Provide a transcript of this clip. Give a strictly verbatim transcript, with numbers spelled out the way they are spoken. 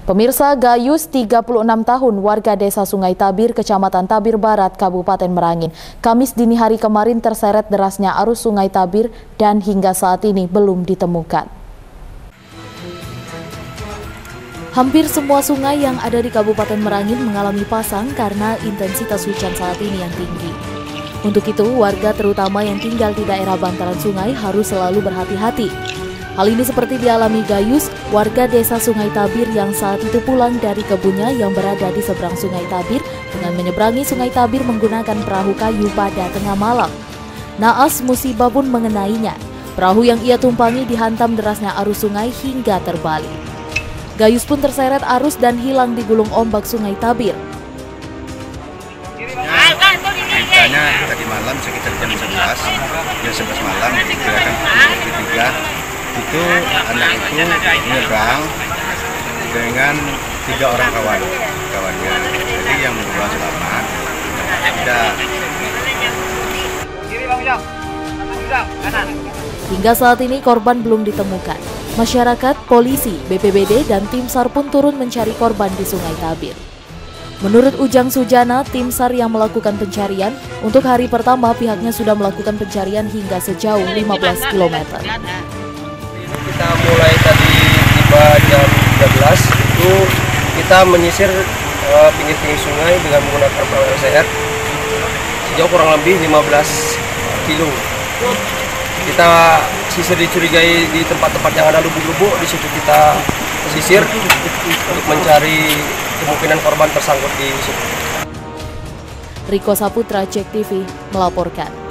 Pemirsa, Gayus, tiga puluh enam tahun, warga desa Sungai Tabir, Kecamatan Tabir Barat, Kabupaten Merangin, Kamis dini hari kemarin terseret derasnya arus Sungai Tabir dan hingga saat ini belum ditemukan. Hampir semua sungai yang ada di Kabupaten Merangin mengalami pasang karena intensitas hujan saat ini yang tinggi. Untuk itu, warga terutama yang tinggal di daerah bantaran sungai harus selalu berhati-hati. Hal ini seperti dialami Gayus, warga desa Sungai Tabir yang saat itu pulang dari kebunnya yang berada di seberang Sungai Tabir dengan menyeberangi Sungai Tabir menggunakan perahu kayu pada tengah malam. Naas musibah pun mengenainya. Perahu yang ia tumpangi dihantam derasnya arus sungai hingga terbalik. Gayus pun terseret arus dan hilang di gulung ombak Sungai Tabir. Beritanya tadi malam sekitar jam sebelas, jam sebelas malam diperkirakan pukul tiga. Itu anak itu menyeberang dengan tiga orang kawan kawannya. Jadi yang dua selamat. Tidak. Hingga saat ini korban belum ditemukan. Masyarakat, polisi, B P B D dan tim SAR pun turun mencari korban di Sungai Tabir. Menurut Ujang Sujana, tim SAR yang melakukan pencarian, untuk hari pertama pihaknya sudah melakukan pencarian hingga sejauh lima belas kilometer. Kita mulai tadi tiba jam tiga belas, itu kita menyisir pinggir-pinggir uh, sungai dengan menggunakan perahu L C R sejauh kurang lebih lima belas kilo. Kita sisir dicurigai di tempat-tempat yang ada lubuk-lubuk, di situ kita sisir untuk mencari kemungkinan korban tersangkut di situ. Riko Saputra, Cek T V, melaporkan.